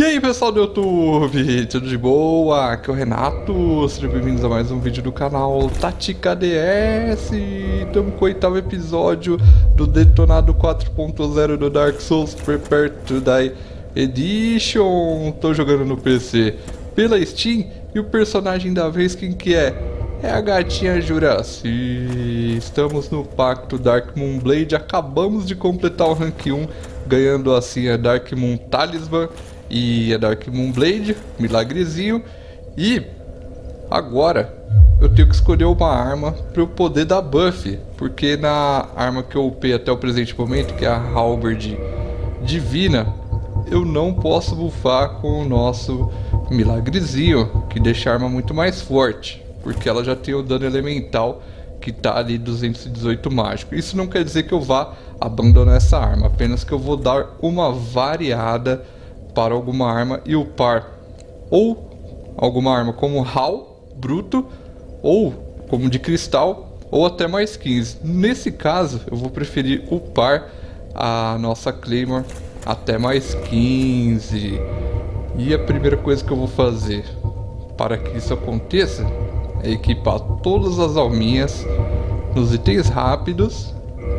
E aí pessoal do YouTube, tudo de boa? Aqui é o Renato, sejam bem-vindos a mais um vídeo do canal Tática DS. Estamos com o 8º episódio do Detonado 4.0 do Dark Souls Prepare to Die Edition. Tô jogando no PC pela Steam e o personagem da vez quem que é? É a gatinha Juraci. Estamos no pacto Dark Moon Blade, acabamos de completar o rank 1, ganhando assim a Dark Moon Talisman e a Dark Moon Blade, milagrezinho. E agora eu tenho que escolher uma arma para eu poder dar buff, porque na arma que eu upei até o presente momento, que é a Halberd Divina, eu não posso buffar com o nosso milagrezinho, que deixa a arma muito mais forte, porque ela já tem o dano elemental que tá ali 218 mágico. Isso não quer dizer que eu vá abandonar essa arma, apenas que eu vou dar uma variada para alguma arma e upar ou alguma arma como Hal, bruto, ou como de cristal, ou até mais 15. Nesse caso eu vou preferir upar a nossa Claymore até mais 15. E a primeira coisa que eu vou fazer para que isso aconteça é equipar todas as alminhas nos itens rápidos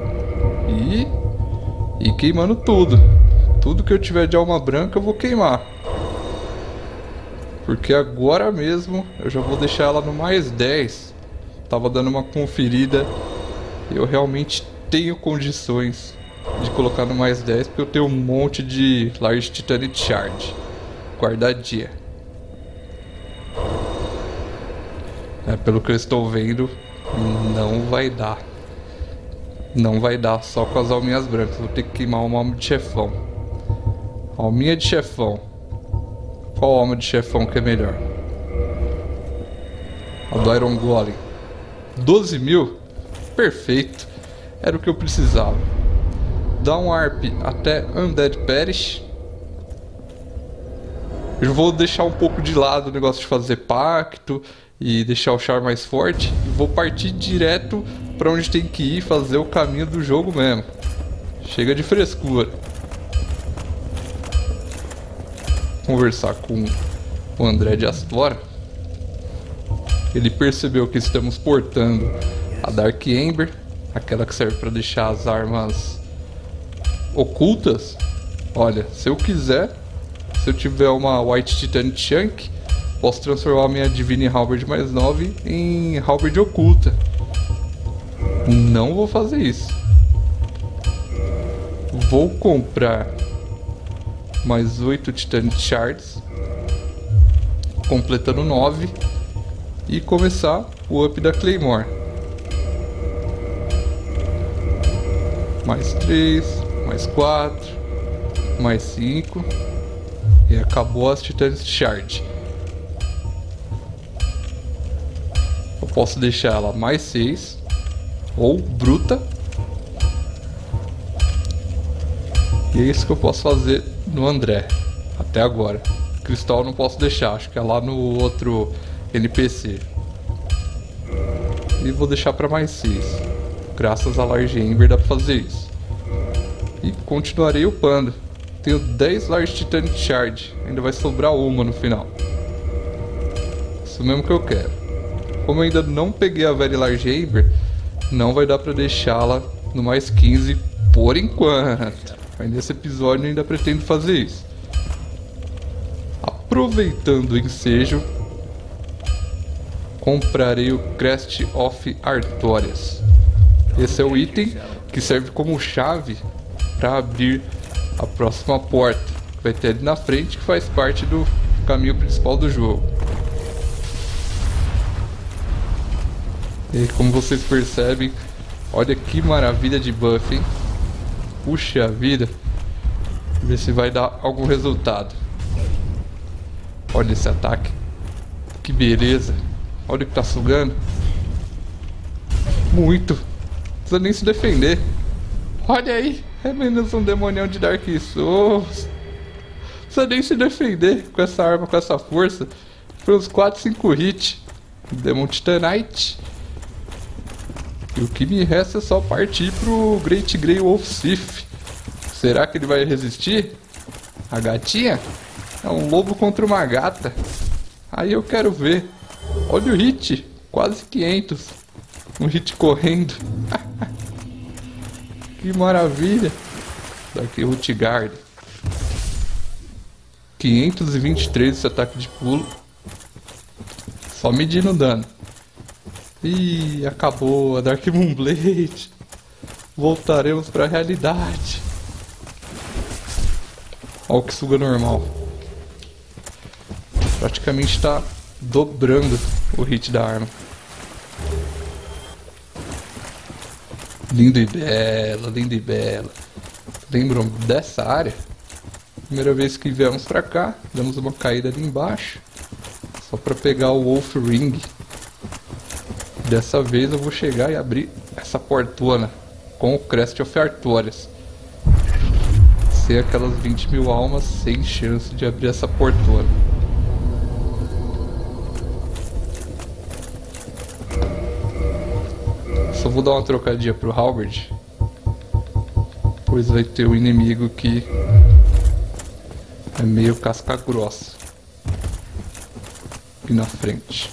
e queimando tudo. Tudo que eu tiver de alma branca eu vou queimar, porque agora mesmo eu já vou deixar ela no mais 10. Tava dando uma conferida e eu realmente tenho condições de colocar no mais 10, porque eu tenho um monte de Large Titanite Shard guardadinha. Pelo que eu estou vendo, não vai dar. Não vai dar só com as alminhas brancas. Vou ter que queimar uma alma de chefão. Alminha de chefão. Qual alma de chefão que é melhor? A do Iron Golem. 12 mil? Perfeito. Era o que eu precisava. Dá um ARP até Undead Perish. Eu vou deixar um pouco de lado o negócio de fazer pacto e deixar o char mais forte, e vou partir direto para onde tem que ir, fazer o caminho do jogo mesmo. Chega de frescura. Conversar com o André de Astora. Ele percebeu que estamos portando a Dark Ember, aquela que serve para deixar as armas ocultas. Olha, se eu quiser, se eu tiver uma White Titanite Chunk, posso transformar a minha Divine Halberd mais 9 em Halberd oculta. Não vou fazer isso. Vou comprar mais 8 Titanite Shards, completando 9, e começar o up da Claymore. Mais 3, mais 4, mais 5, e acabou as Titanite Shard. Eu posso deixar ela mais 6 ou bruta. E é isso que eu posso fazer no André até agora. Cristal eu não posso deixar, acho que é lá no outro NPC. E vou deixar para mais 6. Graças a Large Ember dá para fazer isso. E continuarei upando. Tenho 10 Large Titanite Shard, ainda vai sobrar uma no final. Isso mesmo que eu quero. Como eu ainda não peguei a Very Large Ember, não vai dar para deixá-la no mais 15 por enquanto. Mas nesse episódio eu ainda pretendo fazer isso. Aproveitando o ensejo, comprarei o Crest of Artorias. Esse é o item que serve como chave para abrir a próxima porta, que vai ter ali na frente, que faz parte do caminho principal do jogo. E como vocês percebem, olha que maravilha de buff, hein? Puxa vida. Ver se vai dar algum resultado. Olha esse ataque. Que beleza. Olha o que tá sugando. Muito. Não precisa nem se defender. Olha aí. É menos um demonião de Dark Souls. Não precisa nem se defender com essa arma, com essa força. Foi uns 4, 5 hits. Demon Titanite. E o que me resta é só partir pro Great Grey Wolf Sith. Será que ele vai resistir? A gatinha? É um lobo contra uma gata. Aí eu quero ver. Olha o hit. Quase 500. Um hit correndo. Que maravilha. Daqui o Utgard. 523 esse ataque de pulo. Só medindo o dano. Ih, acabou a Dark Moonblade. Voltaremos para a realidade. Olha o Kisuga normal. Praticamente está dobrando o hit da arma. Lindo e bela, lindo e bela. Lembram dessa área? Primeira vez que viemos pra cá, damos uma caída ali embaixo. Só pra pegar o Wolf Ring. Dessa vez eu vou chegar e abrir essa portona com o Crest of Artorias. Sem aquelas 20.000 almas, sem chance de abrir essa portona. Só vou dar uma trocadinha pro Halberd, pois vai ter um inimigo que é meio casca grossa aqui na frente.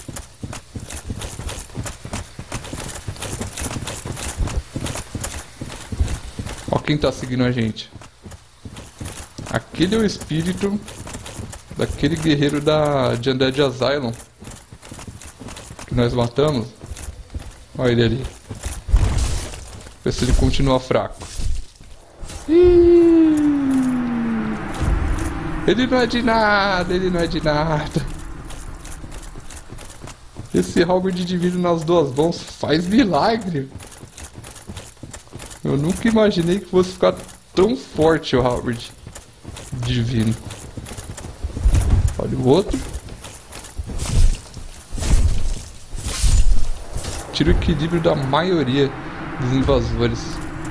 Ó quem tá seguindo a gente. Aquele é o espírito daquele guerreiro de Undead Asylum que nós matamos. Olha ele ali. Ver se ele continua fraco. Ele não é de nada, ele não é de nada. Esse Halberd divino nas duas mãos faz milagre. Eu nunca imaginei que fosse ficar tão forte o Halberd divino. Olha o outro. Tira o equilíbrio da maioria dos invasores.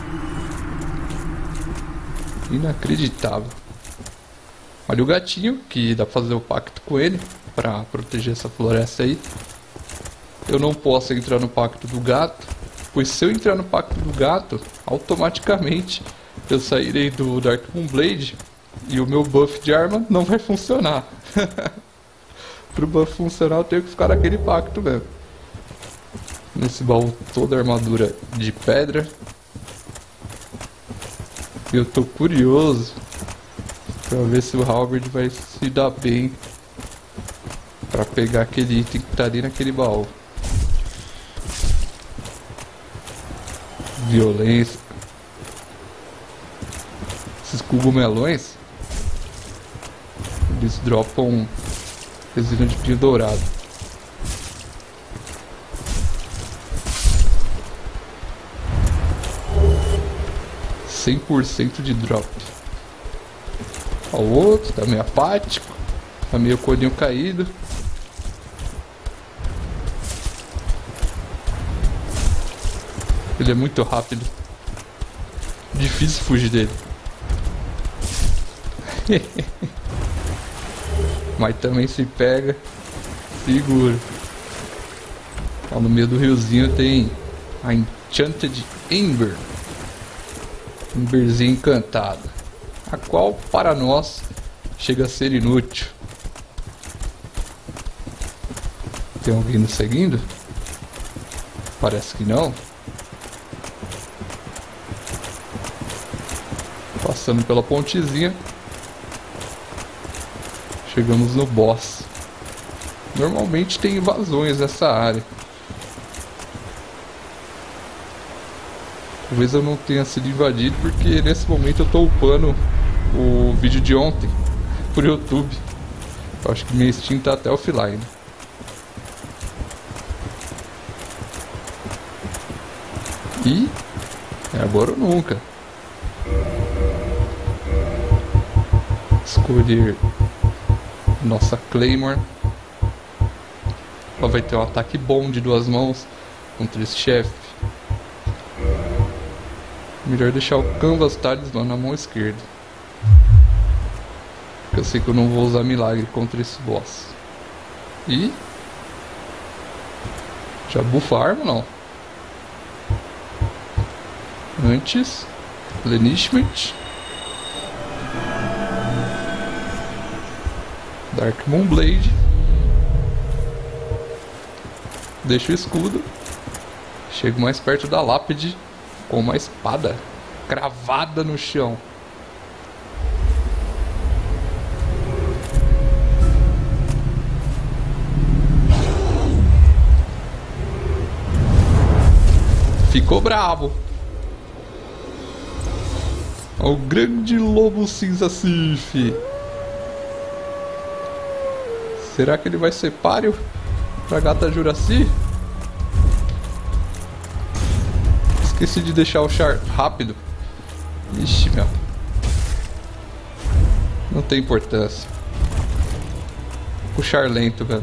Inacreditável. Olha o gatinho, que dá pra fazer o pacto com ele pra proteger essa floresta aí. Eu não posso entrar no pacto do gato, pois se eu entrar no pacto do gato, automaticamente eu sairei do Dark Moonblade e o meu buff de arma não vai funcionar. Pro buff funcionar eu tenho que ficar naquele pacto mesmo. Nesse baú toda a armadura de pedra. Eu tô curioso pra ver se o Halberd vai se dar bem pra pegar aquele item que tá ali naquele baú. Violência. Esses cogumelões, eles dropam resina de pio dourado. %100% de drop. Ó, o outro tá meio apático, tá meio colinho caído. Ele é muito rápido, difícil fugir dele. Mas também se pega, segura. Ó, no meio do riozinho tem a Enchanted Ember. Emberzinha encantada, a qual para nós chega a ser inútil. Tem alguém nos seguindo? Parece que não. Passando pela pontezinha, chegamos no boss. Normalmente tem invasões nessa área. Talvez eu não tenha sido invadido porque nesse momento eu tô upando o vídeo de ontem por YouTube. Eu acho que minha Steam tá até offline. E é agora ou nunca. Escolher nossa Claymore. Ela vai ter um ataque bom de 2 mãos contra esse chefe. Melhor deixar o Canvas Talisman na mão esquerda, porque eu sei que eu não vou usar milagre contra esse boss. E já bufa a arma, não? Antes, Replenishment. Dark Moonblade. Deixo o escudo. Chego mais perto da lápide com uma espada cravada no chão. Ficou bravo. O grande lobo cinza Sif. Será que ele vai ser páreo pra gata Juraci? Esqueci de deixar o char rápido. Ixi, meu. Não tem importância. O char lento, velho.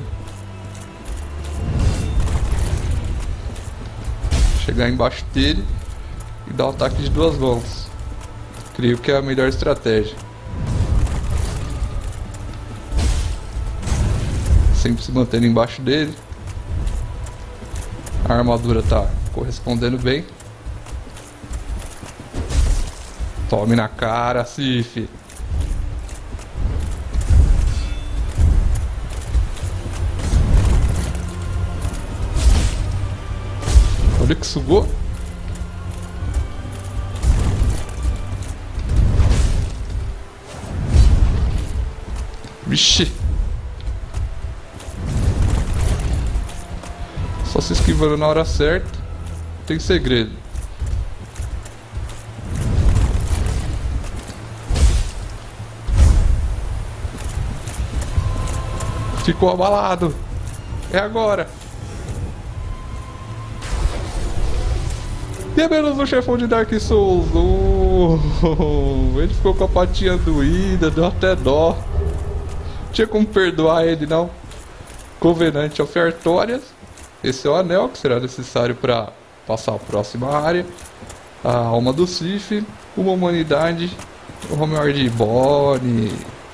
Chegar embaixo dele e dar um ataque de duas mãos. Creio que é a melhor estratégia. Sempre se mantendo embaixo dele. A armadura tá correspondendo bem. Tome na cara, Sif. Olha que sugou. Vixe. Só se esquivando na hora certa. Tem segredo. Ficou abalado. É agora. E é menos um chefão de Dark Souls. Ele ficou com a patinha doída, deu até dó. Tinha como perdoar ele, não? Covenant of Artorias. Esse é o anel que será necessário para passar a próxima área. A alma do Sif. Uma humanidade. O Homeward Bone.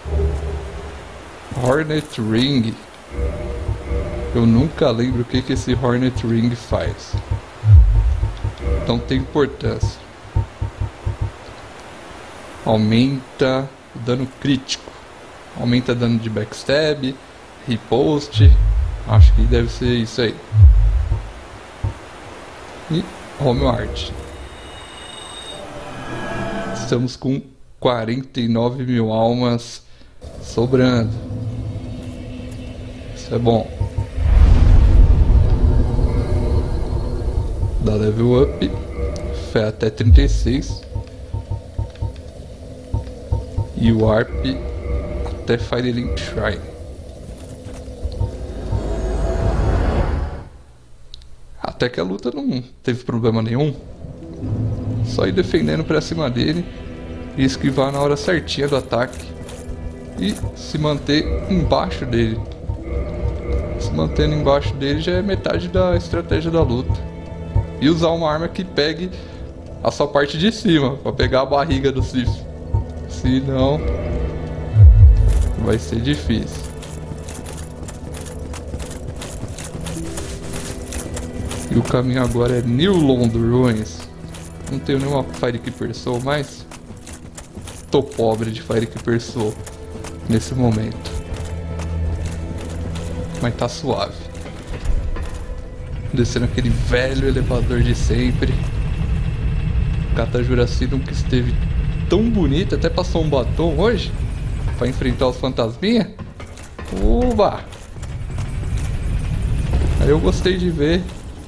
Hornet Ring. Eu nunca lembro o que esse Hornet Ring faz. Não tem importância. Aumenta o dano crítico. Aumenta dano de backstab. Riposte. Acho que deve ser isso aí. E Homeward. Estamos com 49 mil almas sobrando. Isso é bom. Dá level up. Fé até 36. E o Warp até Firelink Shrine. Até que a luta não teve problema nenhum. Só ir defendendo pra cima dele e esquivar na hora certinha do ataque. E se manter embaixo dele. Se mantendo embaixo dele já é metade da estratégia da luta. E usar uma arma que pegue a sua parte de cima, pra pegar a barriga do Sif. Senão vai ser difícil. E o caminho agora é New Lond Ruins. Não tenho nenhuma Firekeeper Soul mais. Tô pobre de Firekeeper Soul nesse momento. Mas tá suave. Descendo aquele velho elevador de sempre. Gata Juraci nunca esteve tão bonita. Até passou um batom hoje pra enfrentar os fantasminha. Uba! Aí eu gostei de ver.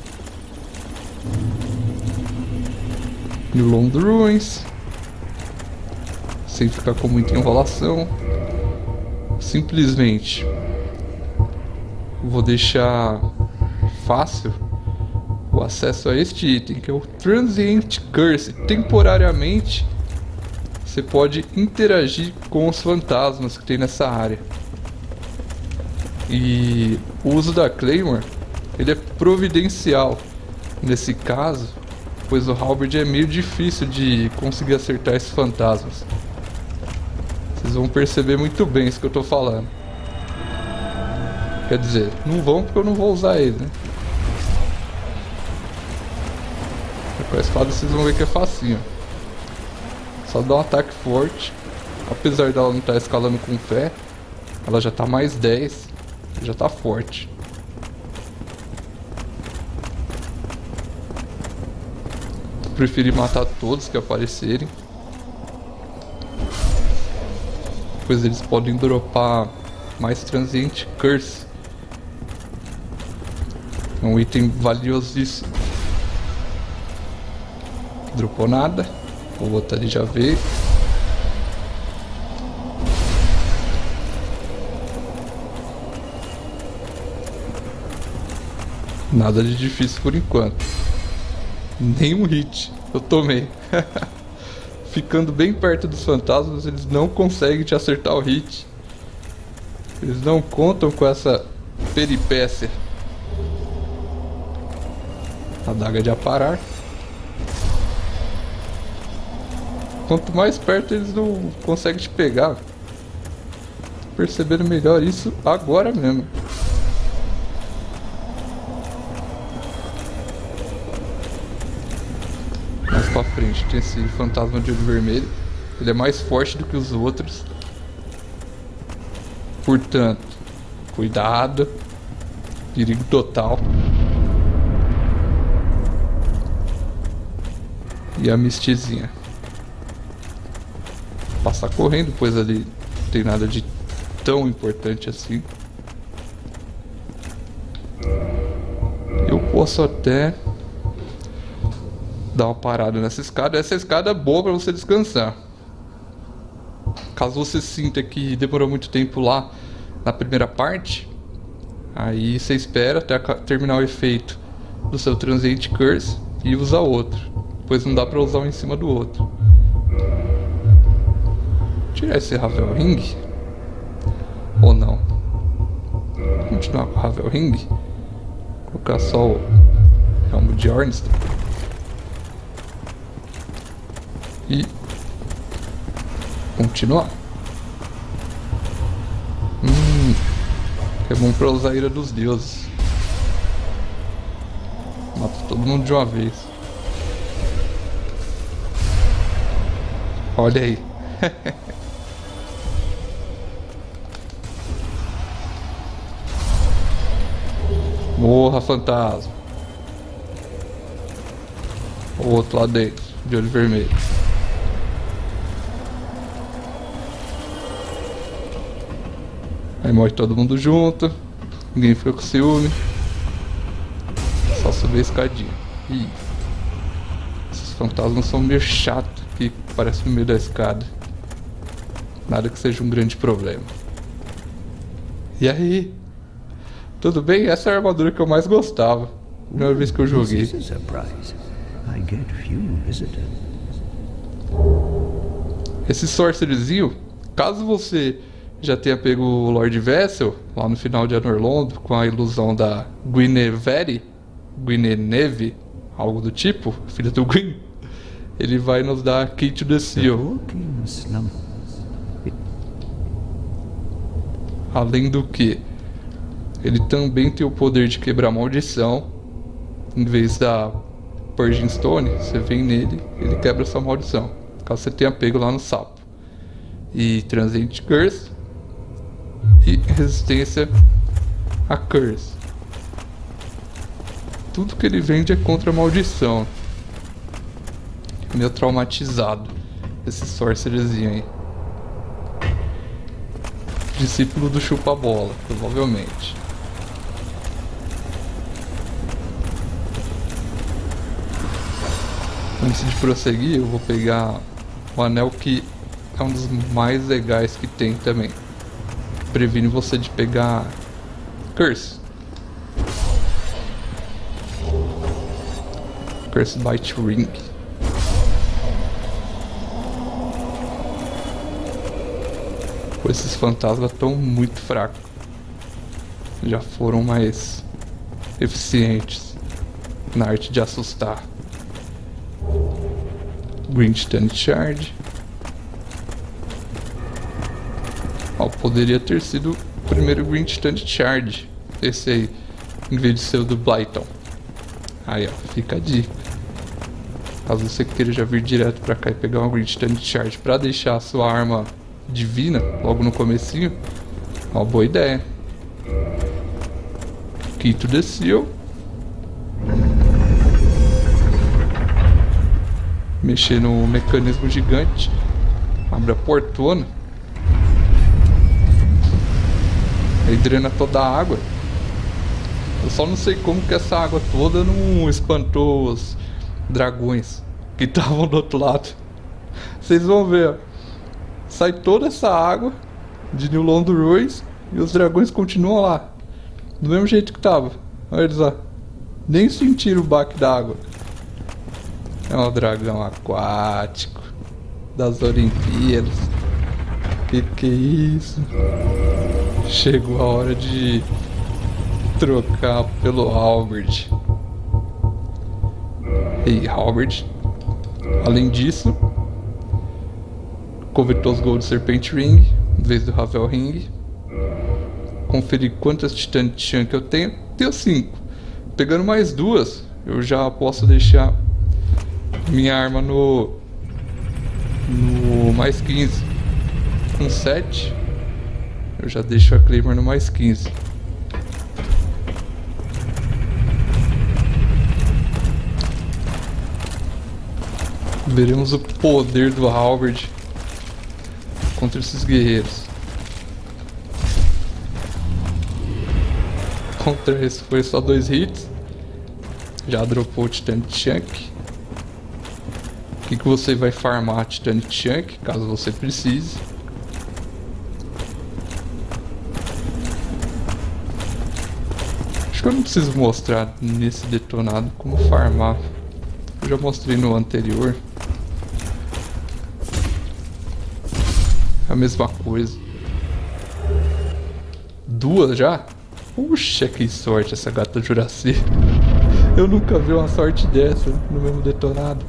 New Lond Ruins. Sem ficar com muita enrolação. Simplesmente vou deixar fácil o acesso a este item, que é o Transient Curse. Temporariamente você pode interagir com os fantasmas que tem nessa área. E o uso da Claymore, ele é providencial nesse caso, pois o Halberd é meio difícil de conseguir acertar esses fantasmas. Vocês vão perceber muito bem isso que eu tô falando. Quer dizer, não vão porque eu não vou usar ele, né? Com a espada vocês vão ver que é facinho. Só dá um ataque forte. Apesar dela não estar escalando com fé, Ela já tá mais 10. Já tá forte. Preferi matar todos que aparecerem. Pois eles podem dropar mais Transient Curse. É um item valiosíssimo. Dropou nada. O outro ali já veio. Nada de difícil por enquanto. Nenhum hit eu tomei. Ficando bem perto dos fantasmas, eles não conseguem te acertar o hit. Eles não contam com essa peripécia. Adaga de aparar. Quanto mais perto, eles não conseguem te pegar. Tô percebendo melhor isso agora mesmo. Mais pra frente tem esse fantasma de olho vermelho. Ele é mais forte do que os outros. Portanto, cuidado. Perigo total. E a mistizinha. Passar correndo, pois ali não tem nada de tão importante assim. Eu posso até dar uma parada nessa escada. Essa escada é boa para você descansar. Caso você sinta que demorou muito tempo lá na primeira parte, aí você espera até terminar o efeito do seu Transient Curse e usa outro, pois não dá para usar um em cima do outro. Tirar esse Ravel Ring ou não? Continuar com o Ravel Ring, colocar só o Helmo de Ornstein e continuar. É bom pra usar a ira dos deuses. Mata todo mundo de uma vez. Olha aí. Morra, fantasma. O outro lá dentro, de olho vermelho. Aí morre todo mundo junto. Ninguém fica com ciúme. Só subir a escadinha. Ih, esses fantasmas são meio chatos que parecem no meio da escada. Nada que seja um grande problema. E aí? Tudo bem? Essa é a armadura que eu mais gostava. Primeira vez que eu joguei. Esse sorcererzinho, caso você já tenha pego o Lord Vessel lá no final de Anorlondo com a ilusão da Guinevere, algo do tipo, filha do Gwyn, ele vai nos dar Key to the Seal. Além do que, ele também tem o poder de quebrar maldição. Em vez da Purging Stone, você vem nele, ele quebra sua maldição, caso você tenha pego lá no sapo. E Transient Curse e resistência a Curse. Tudo que ele vende é contra a maldição. Meio traumatizado esse sorcererzinho aí. Discípulo do chupa-bola, provavelmente. Antes de prosseguir, eu vou pegar o anel que é um dos mais legais que tem também. Previne você de pegar Curse. Curse Bite Ring. Pois esses fantasmas estão muito fracos. Já foram mais eficientes na arte de assustar. Green Stand Shard. Ó, poderia ter sido o primeiro Green Stand Shard. Esse aí, em vez de ser o do Blyton. Aí, ó, fica a dica. Caso você queira já vir direto pra cá e pegar um Green Stand Shard pra deixar a sua arma divina logo no comecinho, Uma boa ideia. Quito desceu. Mexer no mecanismo gigante. Abre a portona. Aí drena toda a água. Eu só não sei como que essa água toda não espantou os dragões que estavam do outro lado. Vocês vão ver, ó. Sai toda essa água de New London Ruins e os dragões continuam lá. Do mesmo jeito que tava. Olha eles lá. Nem sentiram o baque da água. É um dragão aquático das Olimpíadas. Que é isso? Chegou a hora de trocar pelo Halberd. Ei, Halberd. Além disso, coletou os Gold Serpent Ring em vez do Ravel Ring. Conferir quantas Titanic Chunk eu tenho. Tenho 5. Pegando mais 2, eu já posso deixar minha arma no mais 15. Com 7, eu já deixo a Claymore no mais 15. Veremos o poder do Halberd contra esses guerreiros. Contra esse foi só 2 hits. Já dropou o Titanic Chunk. O que você vai farmar Titanic Chunk, caso você precise. Acho que eu não preciso mostrar nesse detonado como farmar. Eu já mostrei no anterior. A mesma coisa. 2 já? Puxa, que sorte essa gata Juraci. Eu nunca vi uma sorte dessa no mesmo detonado.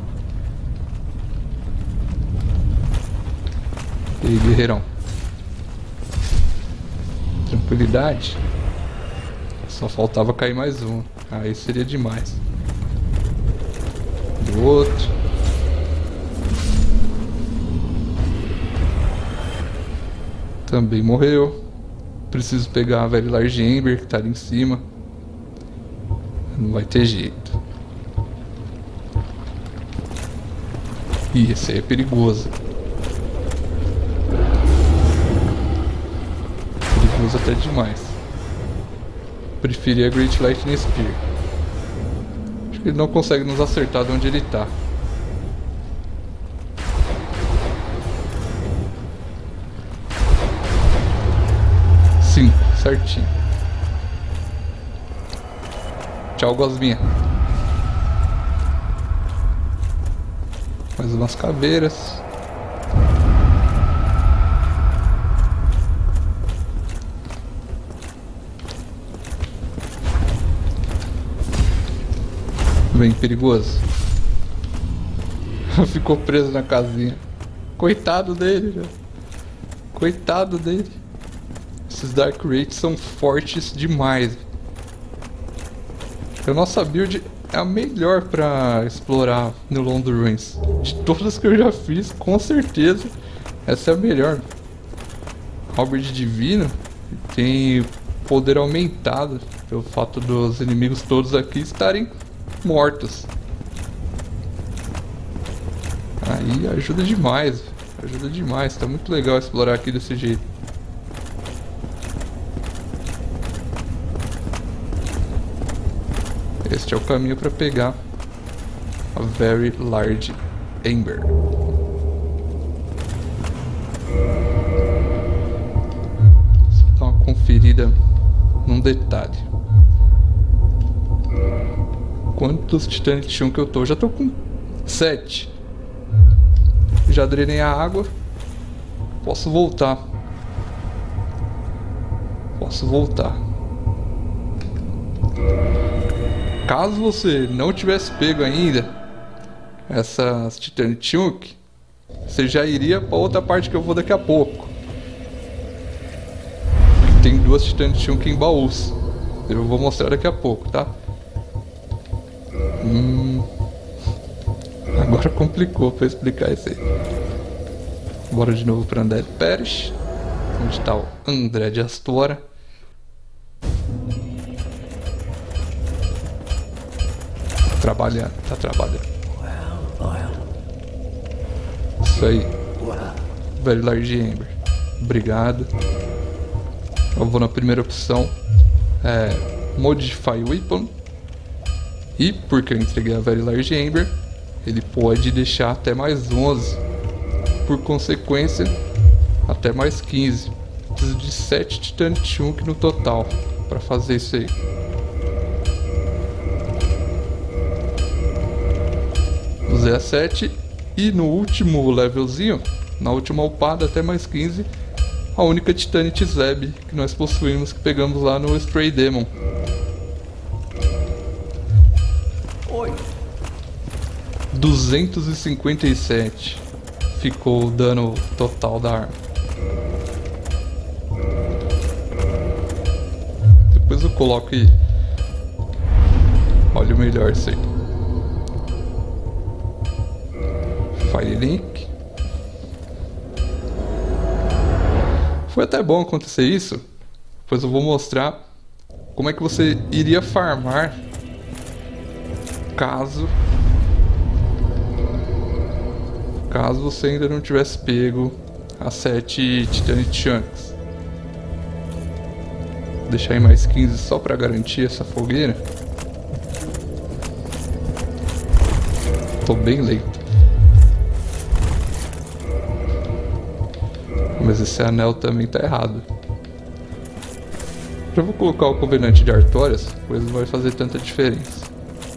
E aí, guerreirão? Tranquilidade? Só faltava cair mais um. Aí seria demais. Do outro. Também morreu. Preciso pegar a velha Large Ember que tá ali em cima. Não vai ter jeito. Ih, esse aí é perigoso. Perigoso até demais. Preferi a Great Lightning Spear. Acho que ele não consegue nos acertar de onde ele tá. Certinho. Tchau, gosminha. Mais umas caveiras. Bem perigoso. Ficou preso na casinha. Coitado dele, velho. Coitado dele. Esses Dark Rates são fortes demais. A nossa build é a melhor pra explorar no London Ruins. De todas que eu já fiz, com certeza essa é a melhor. Halberd Divino tem poder aumentado pelo fato dos inimigos todos aqui estarem mortos. Aí ajuda demais. Ajuda demais. Tá muito legal explorar aqui desse jeito. Este é o caminho para pegar a Very Large Ember. Só dar uma conferida num detalhe. Quantos Titanic Chunk eu tô? Eu já tô com 7. Já drenei a água. Posso voltar. Posso voltar. Caso você não tivesse pego ainda essas Titanic Chunk, você já iria para outra parte que eu vou daqui a pouco. Tem 2 Titanic Chunk em baús. Eu vou mostrar daqui a pouco, tá? Agora complicou para explicar isso aí. Bora de novo para Undead Parish. Onde tá o André de Astora. Tá trabalhando. Isso aí. Very Large Ember. Obrigado. Eu vou na primeira opção. Modify Weapon. E porque eu entreguei a Very Large Ember, ele pode deixar até mais 11. Por consequência, até mais 15. Preciso de 7 Titanic Chunk no total para fazer isso aí. Usei a 7 e no último levelzinho, na última upada até mais 15, a única Titanic Zeb que nós possuímos, que pegamos lá no Stray Demon. Oi. 257 ficou o dano total da arma. Depois eu coloco e olha o melhor isso aí. Firelink. Foi até bom acontecer isso, pois eu vou mostrar como é que você iria farmar caso você ainda não tivesse pego as 7 Titanic Chunks. Vou deixar em mais 15 só para garantir essa fogueira. Tô bem lento. Mas esse anel também tá errado. Já vou colocar o Covenante de Artorias, pois não vai fazer tanta diferença.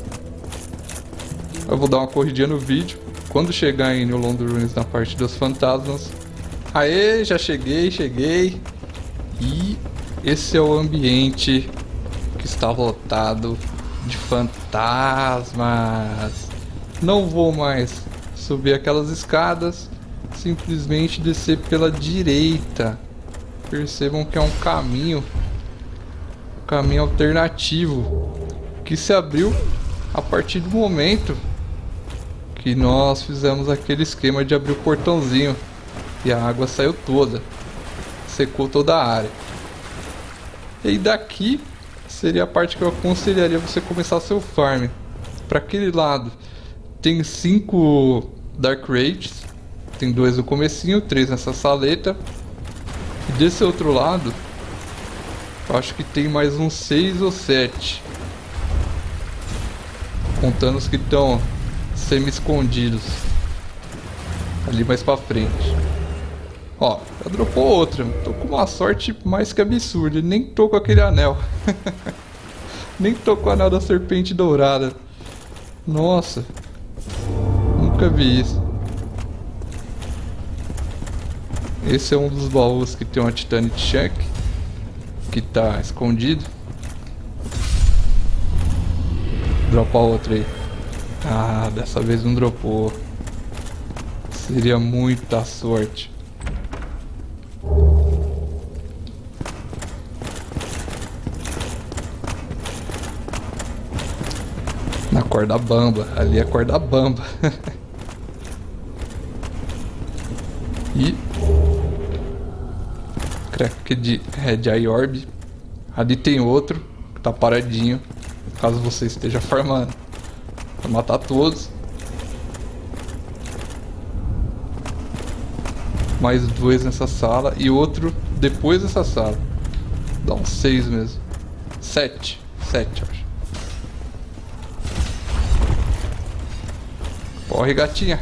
Eu vou dar uma corridinha no vídeo. Quando chegar em New London Ruins na parte dos fantasmas. Aê, já cheguei. E esse é o ambiente que está lotado de fantasmas. Não vou mais subir aquelas escadas. Simplesmente descer pela direita. Percebam que é um caminho alternativo que se abriu a partir do momento que nós fizemos aquele esquema de abrir o portãozinho e a água saiu toda, secou toda a área. E aí daqui seria a parte que eu aconselharia você começar seu farm. Para aquele lado tem 5 Dark Rages. Tem 2 no comecinho, 3 nessa saleta. E desse outro lado, eu acho que tem mais uns 6 ou 7. Contando os que estão semi-escondidos. Ali mais pra frente. Ó, já dropou outra. Tô com uma sorte mais que absurda. Nem tô com aquele anel. Nem tô com o anel da serpente dourada. Nossa. Nunca vi isso. Esse é um dos baús que tem uma Titanic Chunk que tá escondido. Dropar outra aí. Ah, dessa vez não dropou. Seria muita sorte. Na corda bamba. Ali é corda bamba. E crack de Red Eye Orb. Ali tem outro que tá paradinho, caso você esteja farmando. Vou matar todos. Mais 2 nessa sala e outro depois dessa sala. Dá uns 6 mesmo. 7 acho. Corre, gatinha.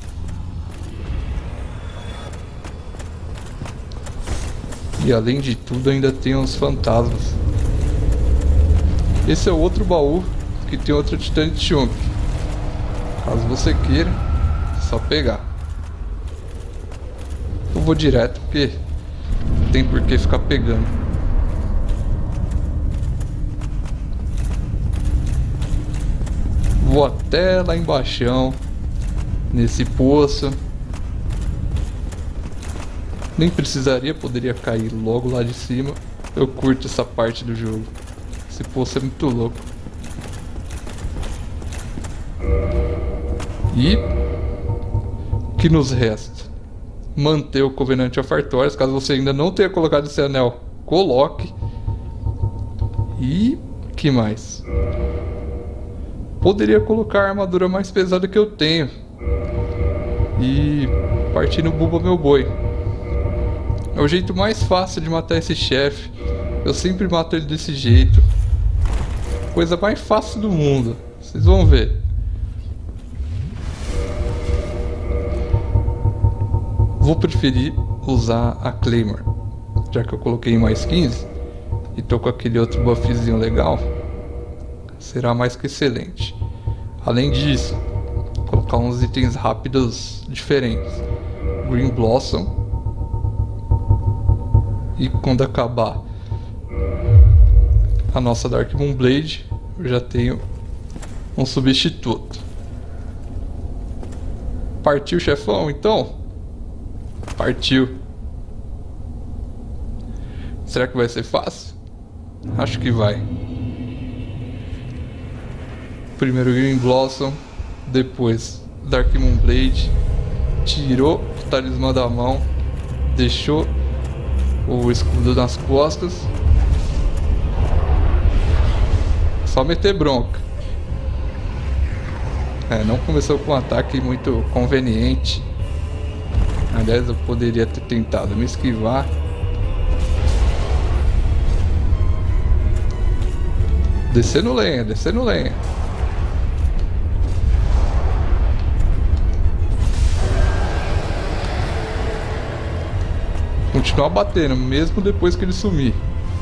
E além de tudo ainda tem uns fantasmas. Esse é o outro baú que tem outra Titanic Chunk. Caso você queira, é só pegar. Eu vou direto porque não tem por que ficar pegando. Vou até lá embaixo, nesse poço. Nem precisaria, poderia cair logo lá de cima. Eu curto essa parte do jogo. Esse poço é muito louco. E o que nos resta? manter o Covenant of Artorias. Caso você ainda não tenha colocado esse anel, coloque. E que mais? Poderia colocar a armadura mais pesada que eu tenho e partir no Buba meu boi. É o jeito mais fácil de matar esse chefe. Eu sempre mato ele desse jeito. Coisa mais fácil do mundo. Vocês vão ver. Vou preferir usar a Claymore, já que eu coloquei em mais 15 e tô com aquele outro buffzinho legal. Será mais que excelente. Além disso, colocar uns itens rápidos diferentes. Green Blossom. E quando acabar a nossa Dark Moon Blade, eu já tenho um substituto. Partiu, chefão, então? Partiu. Será que vai ser fácil? Acho que vai. Primeiro Green Blossom, depois Dark Moon Blade. Tirou o talismã da mão, deixou o escudo nas costas. Só meter bronca. Não começou com um ataque muito conveniente. Aliás, eu poderia ter tentado me esquivar. Descendo lenha, descendo lenha. Continuar batendo, mesmo depois que ele sumir.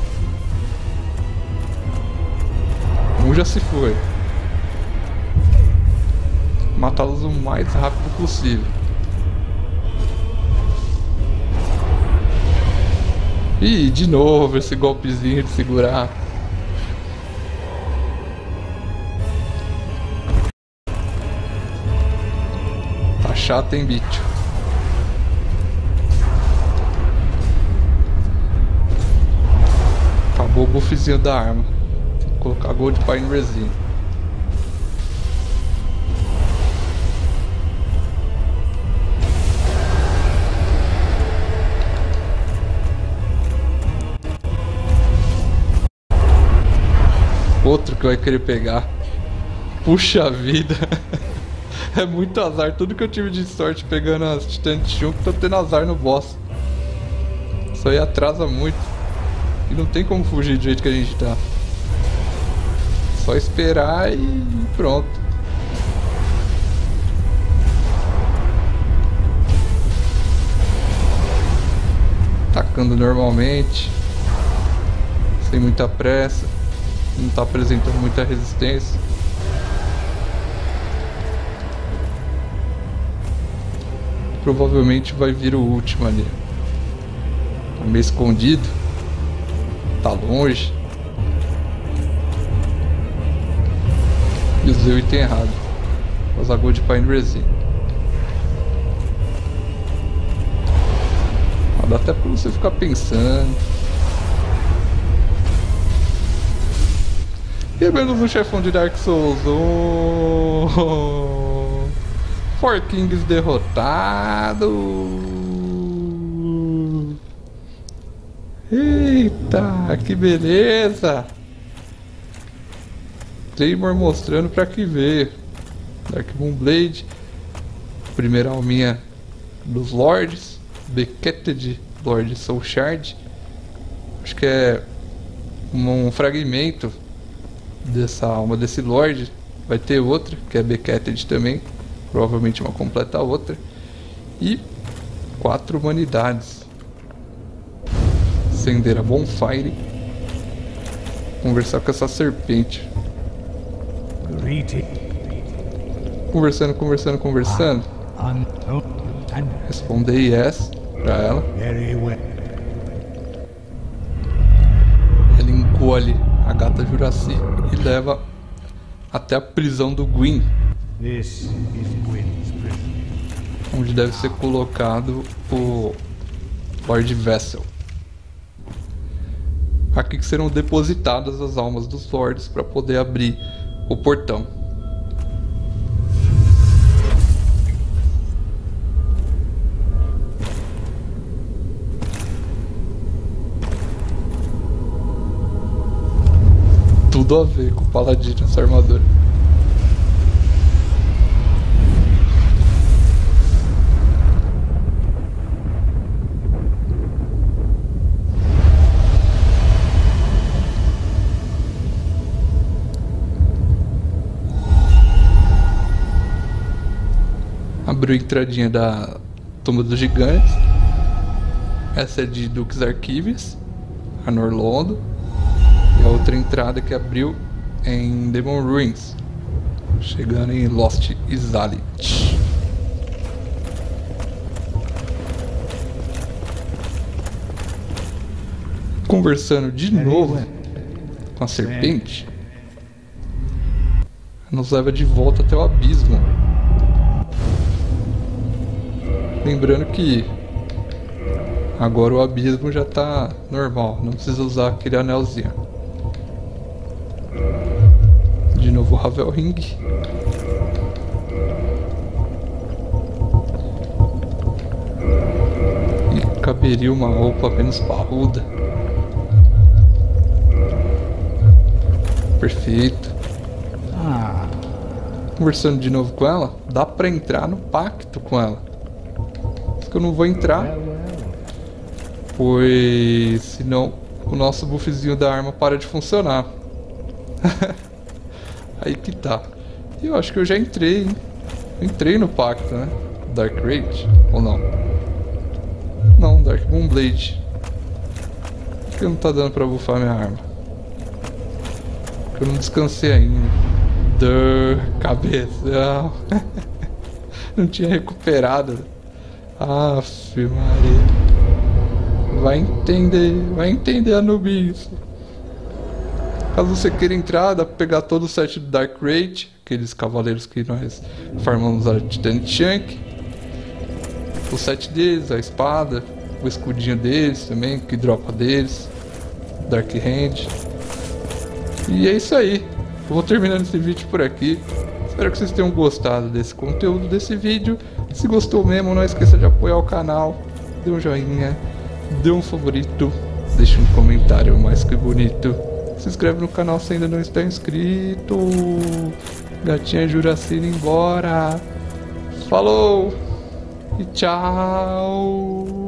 Um já se foi. Matá-los o mais rápido possível. Ih, de novo esse golpezinho de segurar. Tá chato, hein, bicho? Acabou o buffzinho da arma. Tem que colocar Gold Pine Resin. Outro que vai querer pegar. Puxa vida. É muito azar. Tudo que eu tive de sorte pegando as Titãs de Shulk, tô tendo azar no boss. Isso aí atrasa muito. E não tem como fugir do jeito que a gente tá. Só esperar e pronto. Atacando normalmente. Sem muita pressa. Não tá apresentando muita resistência. Provavelmente vai vir o último ali. Tá meio escondido. Tá longe. E usei o item errado. Vou usar Gold Pine Resin. Dá até pra você ficar pensando. E é menos um chefão de Dark Souls. Four Kings derrotado. Eita, que beleza. Claymore mostrando pra que veio. Dark Moon Blade. Primeira alminha dos Lords. Bequeted Lord Soul Shard. Acho que é um fragmento dessa alma desse Lord. Vai ter outra, que é Bequeted também. Provavelmente uma completa outra. E 4 humanidades. Acender a Bonfire. Conversar com essa serpente. Conversando. Responder yes pra ela. Ela encolhe a gata Juraci e leva até a prisão do Gwyn, onde deve ser colocado o Lord Vessel. Aqui que serão depositadas as almas dos Lords para poder abrir o portão. tudo a ver com o Paladino, essa armadura. Abriu a entradinha da Tumba dos Gigantes. Essa é de Duke's Archives, a Norlondo. E a outra entrada que abriu em Demon Ruins, chegando em Lost Izalith. Conversando de novo com a serpente, nos leva de volta até o abismo. Lembrando que agora o abismo já tá normal, não precisa usar aquele anelzinho. De novo o Ravelring. E caberia uma roupa menos parruda. Perfeito. Conversando de novo com ela, dá pra entrar no pacto com ela. Que eu não vou entrar, pois senão o nosso buffzinho da arma para de funcionar. Aí que tá. E eu acho que eu já entrei, hein? Entrei no pacto, né? Dark Rage, ou não? Não, Dark Moonblade. Por que não tá dando pra buffar minha arma? Porque eu não descansei ainda. Cabeção. Não tinha recuperado. Aff, Maria. Vai entender, Anubis. Caso você queira entrar, dá pra pegar todo o set do Dark Rage, aqueles cavaleiros que nós farmamos a Titan Chunk. O set deles, a espada, o escudinho deles também, que dropa deles, Dark Hand. E é isso aí. Eu vou terminando esse vídeo por aqui. Espero que vocês tenham gostado desse conteúdo, desse vídeo. Se gostou mesmo, não esqueça de apoiar o canal, dê um joinha, dê um favorito, deixe um comentário mais que bonito. Se inscreve no canal se ainda não está inscrito. Gatinha Juracina embora. Falou e tchau.